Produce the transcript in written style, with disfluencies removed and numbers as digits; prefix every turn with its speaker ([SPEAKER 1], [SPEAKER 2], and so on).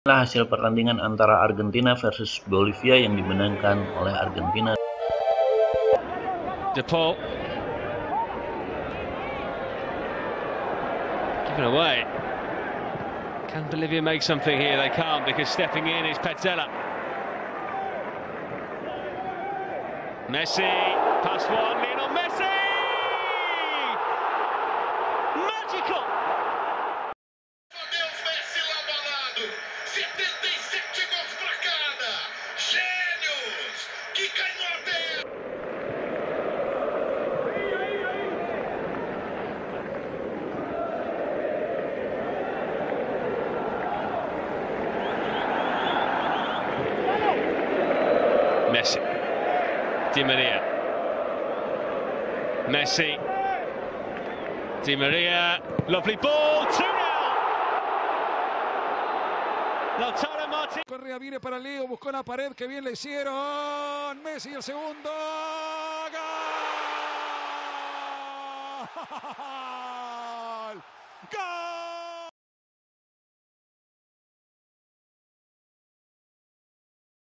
[SPEAKER 1] Inilah hasil pertandingan antara Argentina versus Bolivia yang dimenangkan oleh Argentina.
[SPEAKER 2] De Paul. Given away. Can Bolivia make something here? They can't, because stepping in is Petzela. Messi, past one, Lionel Messi! Magical!
[SPEAKER 3] Deus, Messi lá balado, 77 gols pra cada, gênios, que cai no terra.
[SPEAKER 2] Messi. Di Maria. Messi. Di Maria. Lovely ball. 2-0. Lautaro Martínez.
[SPEAKER 4] Correa viene para Leo, buscó la pared, que bien le hicieron. Messi el segundo. ¡Gol! ¡Gol!